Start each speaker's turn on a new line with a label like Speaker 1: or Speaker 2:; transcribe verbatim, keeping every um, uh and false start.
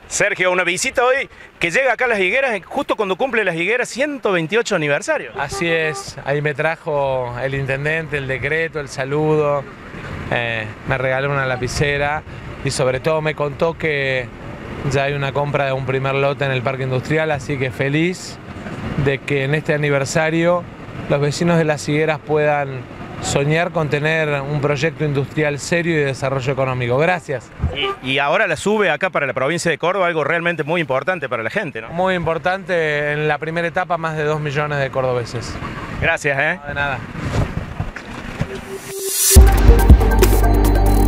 Speaker 1: Sergio, una visita hoy que llega acá a Las Higueras justo cuando cumple Las Higueras ciento veintiocho aniversario.
Speaker 2: Así es, ahí me trajo el intendente, el decreto, el saludo, eh, me regaló una lapicera y sobre todo me contó que ya hay una compra de un primer lote en el parque industrial, así que feliz de que en este aniversario los vecinos de Las Higueras puedan soñar con tener un proyecto industrial serio y de desarrollo económico. Gracias.
Speaker 1: Y, y ahora la sube acá para la provincia de Córdoba, algo realmente muy importante para la gente, ¿no?
Speaker 2: Muy importante, en la primera etapa más de dos millones de cordobeses.
Speaker 1: Gracias, ¿eh?
Speaker 2: No, de nada.